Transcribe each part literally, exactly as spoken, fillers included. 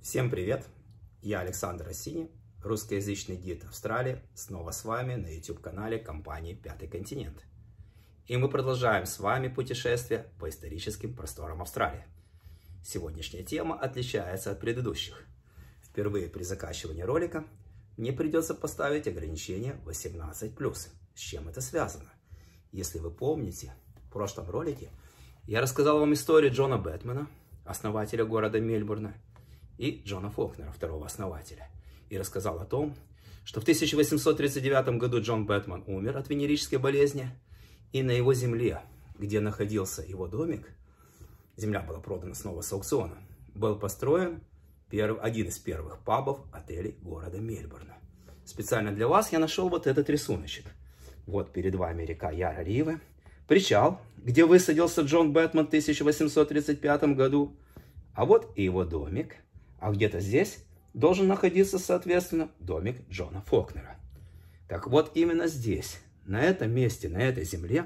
Всем привет! Я Александр Осини, русскоязычный гид Австралии, снова с вами на YouTube-канале компании «Пятый континент». И мы продолжаем с вами путешествие по историческим просторам Австралии. Сегодняшняя тема отличается от предыдущих. Впервые при закачивании ролика мне придется поставить ограничение восемнадцать плюс. С чем это связано? Если вы помните, в прошлом ролике я рассказал вам историю Джона Бэтмена, основателя города Мельбурна, и Джона Фолкнера, второго основателя. И рассказал о том, что в тысяча восемьсот тридцать девятом году Джон Бэтмен умер от венерической болезни, и на его земле, где находился его домик, земля была продана снова с аукциона, был построен перв, один из первых пабов, отелей города Мельбурна. Специально для вас я нашел вот этот рисуночек. Вот перед вами река Яра-Риве, причал, где высадился Джон Бэтмен в тысяча восемьсот тридцать пятом году, а вот и его домик. А где-то здесь должен находиться, соответственно, домик Джона Фолкнера. Так вот, именно здесь, на этом месте, на этой земле,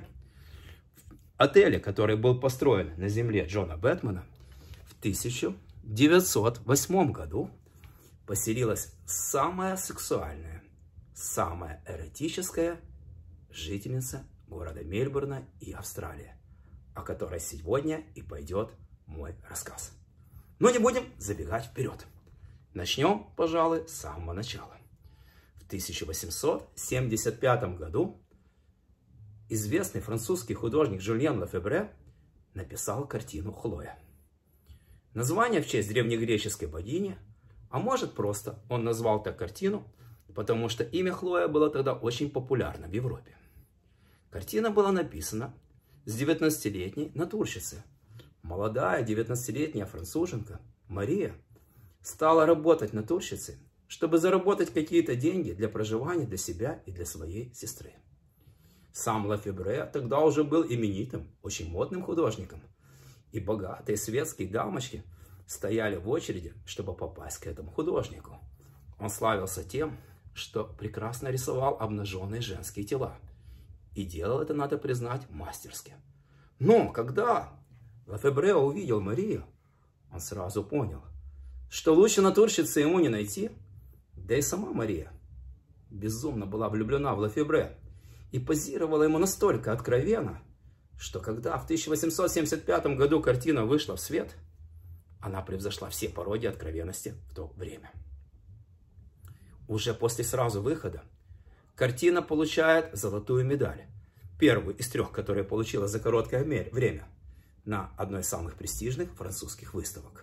в отеле, который был построен на земле Джона Бэтмена, в тысяча девятьсот восьмом году поселилась самая сексуальная, самая эротическая жительница города Мельбурна и Австралии, о которой сегодня и пойдет мой рассказ. Но не будем забегать вперед. Начнем, пожалуй, с самого начала. В тысяча восемьсот семьдесят пятом году известный французский художник Жюльен Лефебре написал картину «Хлоя». Название в честь древнегреческой богини, а может просто он назвал так картину, потому что имя Хлоя было тогда очень популярно в Европе. Картина была написана с девятнадцатилетней натурщицей. Молодая девятнадцатилетняя француженка Мария стала работать натурщицей, чтобы заработать какие-то деньги для проживания для себя и для своей сестры. Сам Лефебре тогда уже был именитым, очень модным художником, и богатые светские дамочки стояли в очереди, чтобы попасть к этому художнику. Он славился тем, что прекрасно рисовал обнаженные женские тела, и делал это, надо признать, мастерски. Но когда Лефебре увидел Марию, он сразу понял, что лучше натурщицы ему не найти. Да и сама Мария безумно была влюблена в Лефебре и позировала ему настолько откровенно, что когда в тысяча восемьсот семьдесят пятом году картина вышла в свет, она превзошла все пародии откровенности в то время. Уже после сразу выхода картина получает золотую медаль, первую из трех, которые получила за короткое время, на одной из самых престижных французских выставок.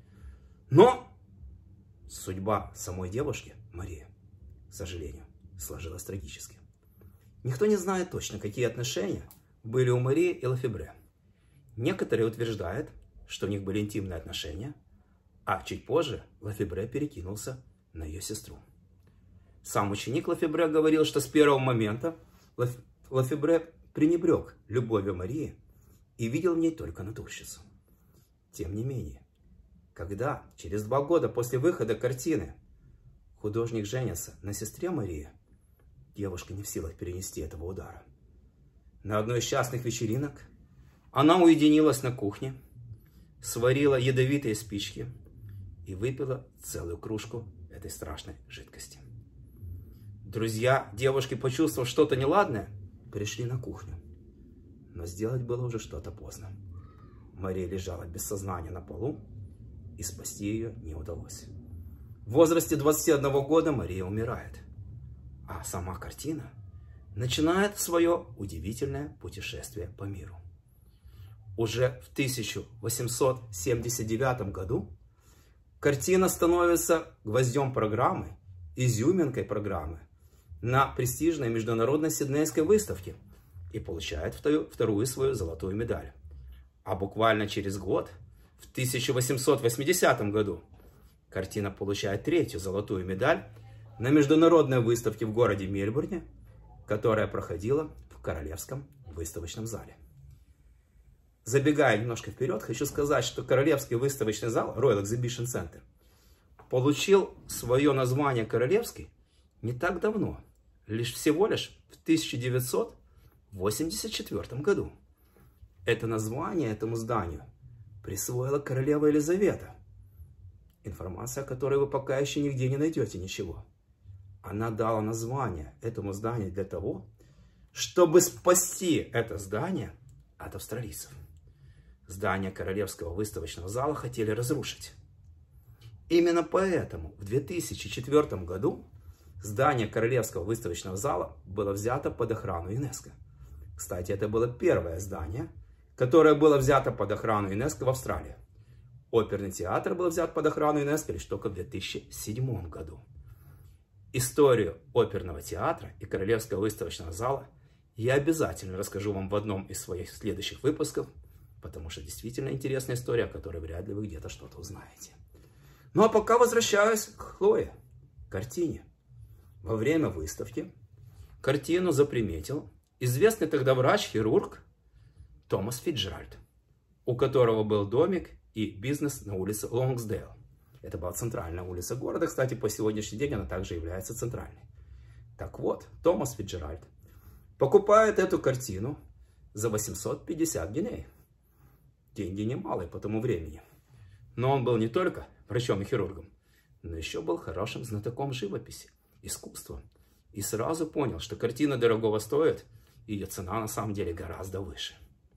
Но судьба самой девушки, Марии, к сожалению, сложилась трагически. Никто не знает точно, какие отношения были у Марии и Лефебре. Некоторые утверждают, что у них были интимные отношения, а чуть позже Лефебре перекинулся на ее сестру. Сам ученик Лефебре говорил, что с первого момента Лефебре пренебрег любовью Марии и видел в ней только натурщицу. Тем не менее, когда через два года после выхода картины художник женится на сестре Марии, девушка не в силах перенести этого удара. На одной из частных вечеринок она уединилась на кухне, сварила ядовитые спички и выпила целую кружку этой страшной жидкости. Друзья девушки, почувствовав что-то неладное, пришли на кухню. Но сделать было уже что-то поздно. Мария лежала без сознания на полу, и спасти ее не удалось. В возрасте двадцати одного года Мария умирает. А сама картина начинает свое удивительное путешествие по миру. Уже в тысяча восемьсот семьдесят девятом году картина становится гвоздем программы, изюминкой программы на престижной международной Сиднейской выставке и получает вторую, вторую свою золотую медаль. А буквально через год, в тысяча восемьсот восьмидесятом году, картина получает третью золотую медаль на международной выставке в городе Мельбурне, которая проходила в Королевском выставочном зале. Забегая немножко вперед, хочу сказать, что Королевский выставочный зал, Royal Exhibition Center, получил свое название Королевский не так давно, лишь всего лишь в тысяча девятьсот восемьдесят четвёртом году. Это название этому зданию присвоила королева Елизавета. информация, о которой вы пока еще нигде не найдете ничего. Она дала название этому зданию для того, чтобы спасти это здание от австралийцев. Здание Королевского выставочного зала хотели разрушить. Именно поэтому в две тысячи четвёртом году здание Королевского выставочного зала было взято под охрану ЮНЕСКО. Кстати, это было первое здание, которое было взято под охрану ЮНЕСКО в Австралии. Оперный театр был взят под охрану ЮНЕСКО лишь только в две тысячи седьмом году. Историю оперного театра и Королевского выставочного зала я обязательно расскажу вам в одном из своих следующих выпусков, потому что действительно интересная история, о которой вряд ли вы где-то что-то узнаете. Ну а пока возвращаюсь к Хлое, картине. Во время выставки картину заприметил известный тогда врач-хирург Томас Фицджеральд, у которого был домик и бизнес на улице Лонгсдейл. Это была центральная улица города, кстати, по сегодняшний день она также является центральной. Так вот, Томас Фицджеральд покупает эту картину за восемьсот пятьдесят гиней. Деньги немалые по тому времени. Но он был не только врачом и хирургом, но еще был хорошим знатоком живописи, искусства. И сразу понял, что картина дорогого стоит, и ее цена на самом деле гораздо выше.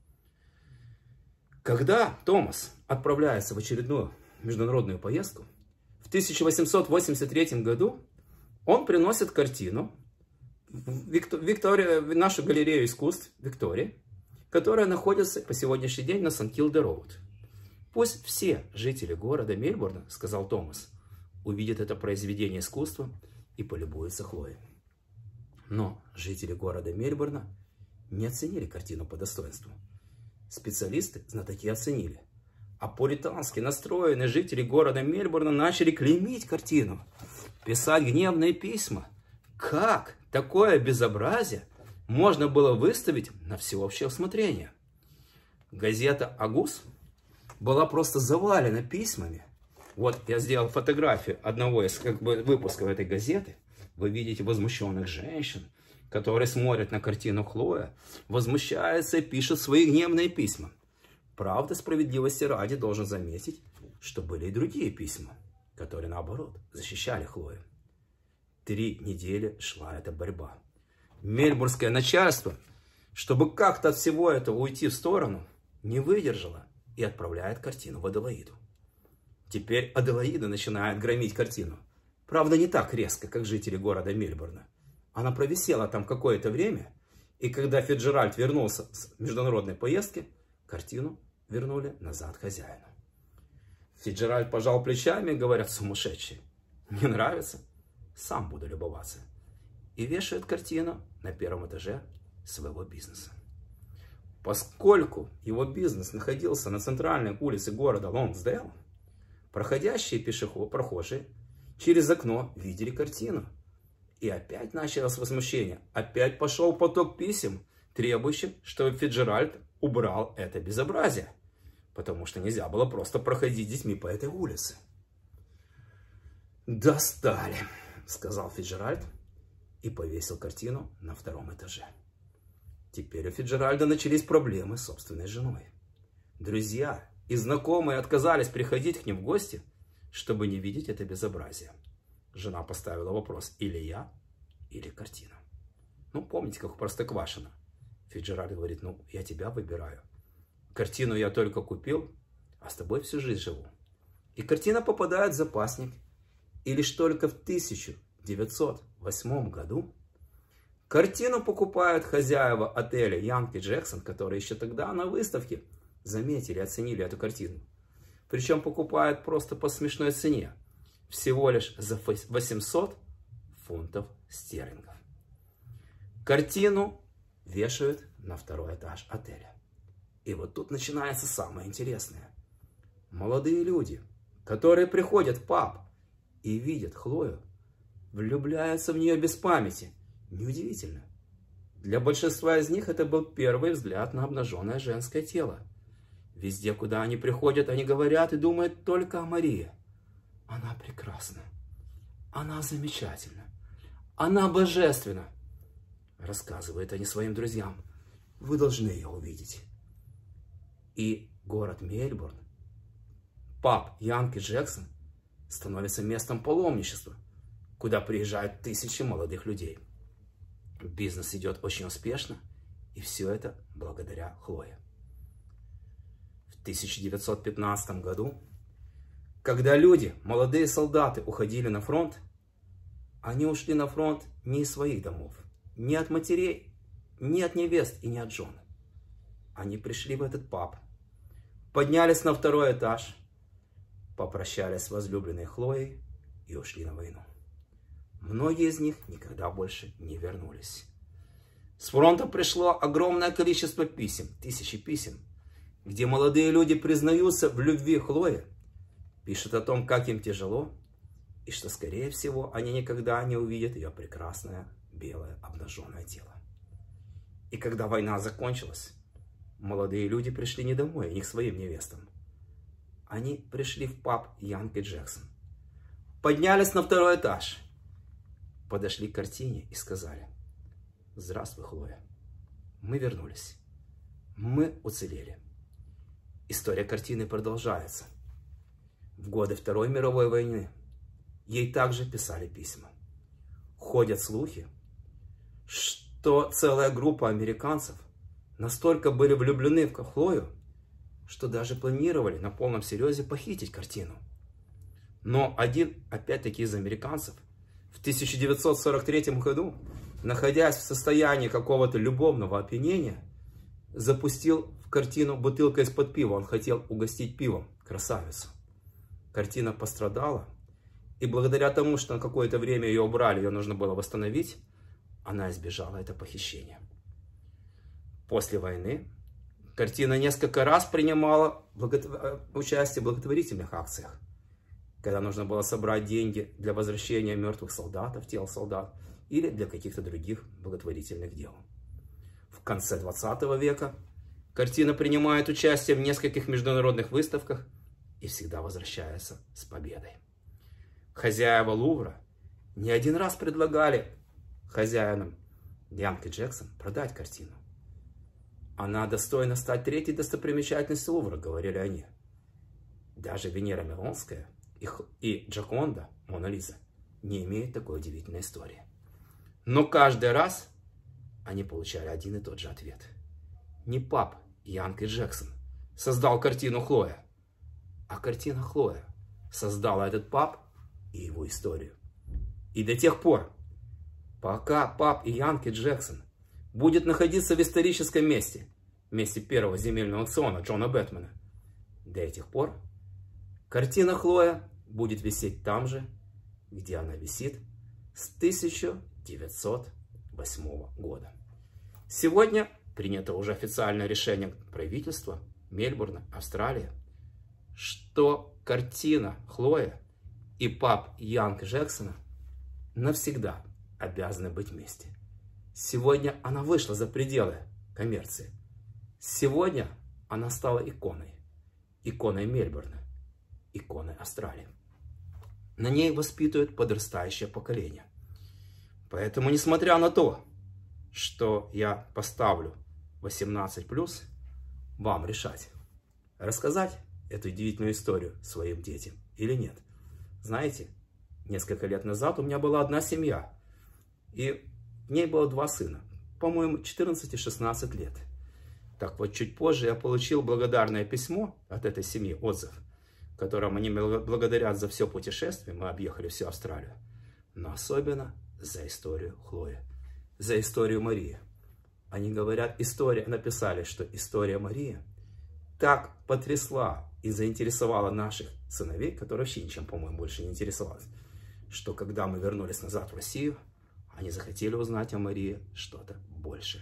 Когда Томас отправляется в очередную международную поездку, в тысяча восемьсот восемьдесят третьем году он приносит картину в Виктория, в нашу галерею искусств Виктории, которая находится по сегодняшний день на Сан-Килда-Роуд. Пусть все жители города Мельбурна, сказал Томас, увидят это произведение искусства и полюбуются Хлоей. Но жители города Мельбурна не оценили картину по достоинству. Специалисты, знатоки оценили. А пуритански настроенные жители города Мельбурна начали клеймить картину, писать гневные письма. Как такое безобразие можно было выставить на всеобщее усмотрение? Газета «Агус» была просто завалена письмами. Вот я сделал фотографию одного из как бы, выпусков этой газеты. Вы видите возмущенных женщин, которые смотрят на картину Хлоя, возмущаются и пишут свои гневные письма. Правда, справедливости ради должен заметить, что были и другие письма, которые, наоборот, защищали Хлою. Три недели шла эта борьба. Мельбурнское начальство, чтобы как-то от всего этого уйти в сторону, не выдержало и отправляет картину в Аделаиду. Теперь Аделаида начинает громить картину. Правда, не так резко, как жители города Мельбурна. Она провисела там какое-то время, и когда Фицджеральд вернулся с международной поездки, картину вернули назад хозяину. Фицджеральд пожал плечами, говорят, сумасшедший. Не нравится? Сам буду любоваться. И вешает картину на первом этаже своего бизнеса. Поскольку его бизнес находился на центральной улице города Лонгсдейл, проходящие пешеходы, прохожие через окно видели картину. И опять началось возмущение. Опять пошел поток писем, требующих, чтобы Фицджеральд убрал это безобразие. Потому что нельзя было просто проходить с детьми по этой улице. «Достали», — сказал Фицджеральд и повесил картину на втором этаже. Теперь у Фицджеральда начались проблемы с собственной женой. Друзья и знакомые отказались приходить к ним в гости, чтобы не видеть это безобразие. Жена поставила вопрос: или я, или картина. Ну, помните, как у Простоквашино. Фицджеральд говорит: ну, я тебя выбираю. Картину я только купил, а с тобой всю жизнь живу. И картина попадает в запасник. И лишь только в тысяча девятьсот восьмом году картину покупают хозяева отеля Янки Джексон, которые еще тогда на выставке заметили, оценили эту картину. Причем покупают просто по смешной цене. Всего лишь за восемьсот фунтов стерлингов. Картину вешают на второй этаж отеля. И вот тут начинается самое интересное. Молодые люди, которые приходят в паб и видят Хлою, влюбляются в нее без памяти. Неудивительно. Для большинства из них это был первый взгляд на обнаженное женское тело. Везде, куда они приходят, они говорят и думают только о Марии. Она прекрасна. Она замечательна. Она божественна. Рассказывают они своим друзьям. Вы должны ее увидеть. И город Мельбурн, паб Янки Джексон, становится местом паломничества, куда приезжают тысячи молодых людей. Бизнес идет очень успешно, и все это благодаря Хлое. В тысяча девятьсот пятнадцатом году, когда люди, молодые солдаты, уходили на фронт, они ушли на фронт не из своих домов, не от матерей, не от невест и не от жен. Они пришли в этот паб, поднялись на второй этаж, попрощались с возлюбленной Хлоей и ушли на войну. Многие из них никогда больше не вернулись. С фронта пришло огромное количество писем, тысячи писем, где молодые люди признаются в любви Хлое, пишут о том, как им тяжело, и что, скорее всего, они никогда не увидят ее прекрасное, белое, обнаженное тело. И когда война закончилась, молодые люди пришли не домой, не к своим невестам. Они пришли в паб Янг и Джексон, поднялись на второй этаж, подошли к картине и сказали: «Здравствуй, Хлоя, мы вернулись, мы уцелели». История картины продолжается. В годы Второй мировой войны ей также писали письма. Ходят слухи, что целая группа американцев настолько были влюблены в Хлою, что даже планировали на полном серьезе похитить картину. Но один, опять-таки, из американцев в тысяча девятьсот сорок третьем году, находясь в состоянии какого-то любовного опьянения, запустил в картину бутылкой из-под пива. Он хотел угостить пивом красавицу. Картина пострадала, и благодаря тому, что на какое-то время ее убрали, ее нужно было восстановить, она избежала это похищение. После войны картина несколько раз принимала благотв... участие в благотворительных акциях, когда нужно было собрать деньги для возвращения мертвых солдатов, тел солдат, или для каких-то других благотворительных дел. В конце двадцатого века картина принимает участие в нескольких международных выставках и всегда возвращается с победой. Хозяева Лувра не один раз предлагали хозяинам Янг и Джексон продать картину. Она достойна стать третьей достопримечательностью Лувра, говорили они. Даже Венера Милонская и Джоконда, Мона Лиза, не имеют такой удивительной истории. Но каждый раз они получали один и тот же ответ. Не паб Янг и Джексон создал картину Хлоя, а картина Хлоя создала этот паб и его историю. И до тех пор, пока паб Янг и Джексон будет находиться в историческом месте, месте первого земельного аукциона Джона Бэтмена, до этих пор картина Хлоя будет висеть там же, где она висит с тысяча девятьсот восьмого года. Сегодня принято уже официальное решение правительства Мельбурна, Австралия, что картина Хлоя и паб Янг Джексона навсегда обязаны быть вместе. Сегодня она вышла за пределы коммерции. Сегодня она стала иконой. Иконой Мельбурна, иконой Австралии. На ней воспитывают подрастающее поколение. Поэтому, несмотря на то, что я поставлю восемнадцать плюс, вам решать, рассказать эту удивительную историю своим детям или нет. Знаете, несколько лет назад у меня была одна семья, и в ней было два сына, по-моему, четырнадцать и шестнадцать лет. Так вот, чуть позже я получил благодарное письмо от этой семьи, отзыв, в котором они благодарят за все путешествие, мы объехали всю Австралию, но особенно за историю Хлои, за историю Марии. Они говорят, история, написали, что история Марии так потрясла и заинтересовала наших сыновей, которые вообще ничем, по-моему, больше не интересовались, что когда мы вернулись назад в Россию, они захотели узнать о Марии что-то большее.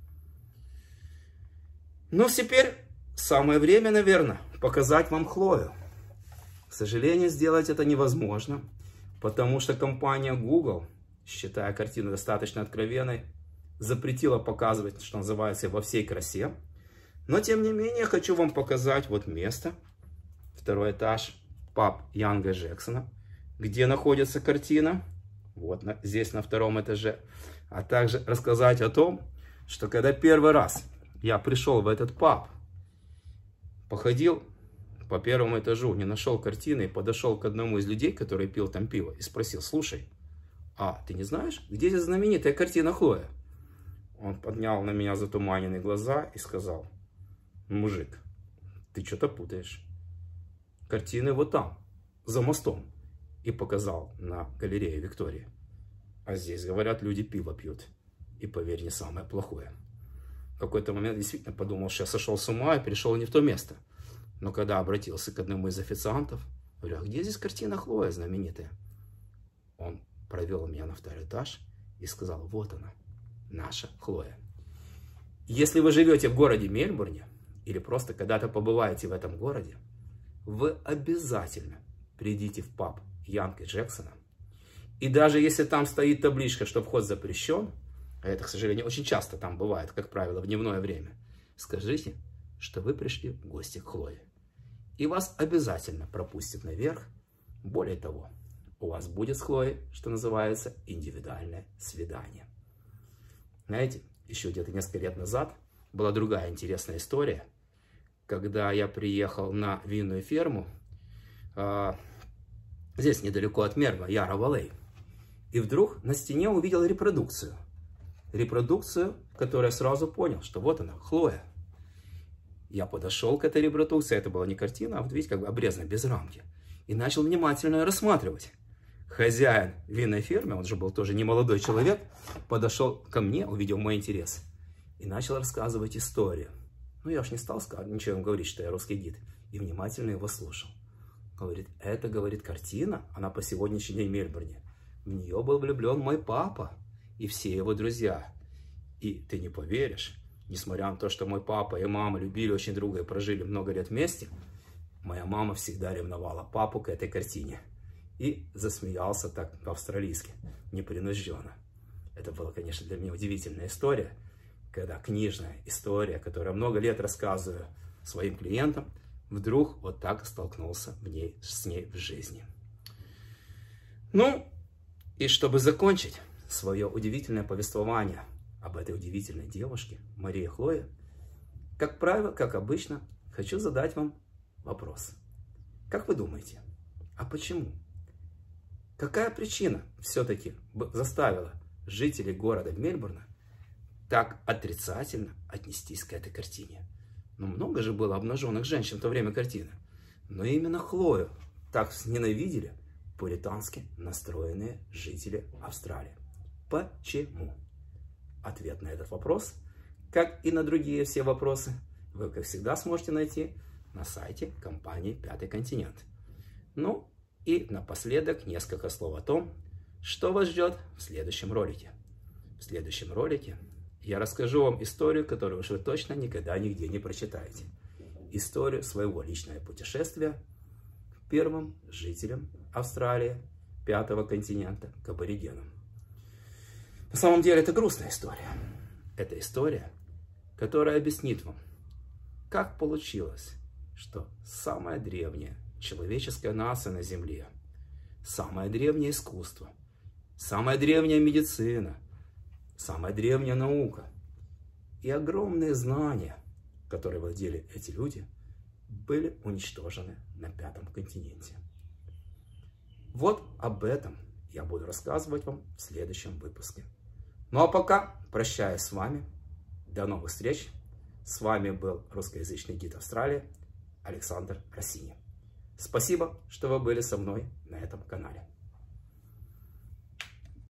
Ну, теперь самое время, наверное, показать вам Хлою. К сожалению, сделать это невозможно, потому что компания Google, считая картину достаточно откровенной, запретила показывать, что называется, во всей красе. Но, тем не менее, хочу вам показать вот место, второй этаж, паб Янга Джексона, где находится картина, вот на, здесь на втором этаже, а также рассказать о том, что когда первый раз я пришел в этот паб, походил по первому этажу не нашел картины и подошел к одному из людей, который пил там пиво, и спросил: слушай, а ты не знаешь, где здесь знаменитая картина Хлоя? Он поднял на меня затуманенные глаза и сказал: мужик, ты что-то путаешь. Картины вот там, за мостом. И показал на галерею Виктории. А здесь, говорят, люди пиво пьют. И, поверь, не самое плохое. В какой-то момент действительно подумал, что я сошел с ума и перешел не в то место. Но когда обратился к одному из официантов, говорю: а где здесь картина Хлоя знаменитая? Он провел меня на второй этаж и сказал: вот она, наша Хлоя. Если вы живете в городе Мельбурне или просто когда-то побываете в этом городе, вы обязательно придите в паб Янг и Джексона. И даже если там стоит табличка, что вход запрещен, а это, к сожалению, очень часто там бывает, как правило, в дневное время, скажите, что вы пришли в гости к Хлое. И вас обязательно пропустят наверх. Более того, у вас будет с Хлоей, что называется, индивидуальное свидание. Знаете, еще где-то несколько лет назад была другая интересная история, когда я приехал на винную ферму, э, здесь недалеко от Мельбурна, Ярра-Валей, и вдруг на стене увидел репродукцию. Репродукцию, которую я сразу понял, что вот она, Хлоя. Я подошел к этой репродукции, это была не картина, а вот видите, как бы обрезана, без рамки, и начал внимательно ее рассматривать. Хозяин винной фермы, он же был тоже не молодой человек, подошел ко мне, увидел мой интерес и начал рассказывать историю. Ну, я уж не стал ничего говорить, что я русский гид, и внимательно его слушал. Говорит: это, говорит, картина, она по сегодняшний день в Мельбурне. В нее был влюблен мой папа и все его друзья. И ты не поверишь, несмотря на то, что мой папа и мама любили очень друга и прожили много лет вместе, моя мама всегда ревновала папу к этой картине. И засмеялся так по-австралийски, непринужденно. Это была, конечно, для меня удивительная история, когда книжная история, которую я много лет рассказываю своим клиентам, вдруг вот так столкнулся в ней, с ней в жизни. Ну, и чтобы закончить свое удивительное повествование об этой удивительной девушке, Марии Хлое, как правило, как обычно, хочу задать вам вопрос. Как вы думаете, а почему? Какая причина все-таки заставила жителей города Мельбурна так отрицательно отнестись к этой картине? Ну, много же было обнаженных женщин в то время картины. Но именно Хлою так ненавидели пуритански настроенные жители Австралии. Почему? Ответ на этот вопрос, как и на другие все вопросы, вы, как всегда, сможете найти на сайте компании «Пятый континент». Ну, и напоследок несколько слов о том, что вас ждет в следующем ролике. В следующем ролике я расскажу вам историю, которую уж вы точно никогда нигде не прочитаете. Историю своего личного путешествия первым жителям Австралии, Пятого континента, к аборигенам. На самом деле это грустная история. Это история, которая объяснит вам, как получилось, что самая древняя человеческая нация на Земле, самое древнее искусство, самая древняя медицина, самая древняя наука и огромные знания, которые владели эти люди, были уничтожены на Пятом континенте. Вот об этом я буду рассказывать вам в следующем выпуске. Ну а пока прощаюсь с вами. До новых встреч. С вами был русскоязычный гид Австралии Александр Россини. Спасибо, что вы были со мной на этом канале.